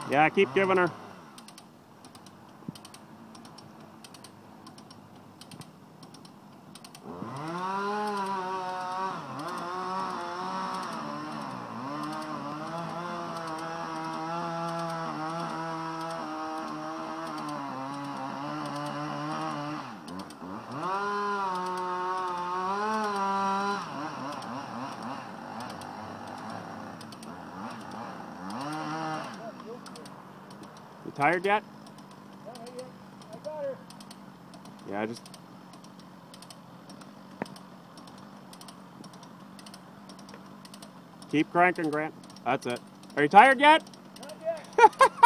Yeah, keep giving her. You tired yet? No, not yet. I got her. Yeah, just... Keep cranking, Grant. That's it. Are you tired yet? Not yet.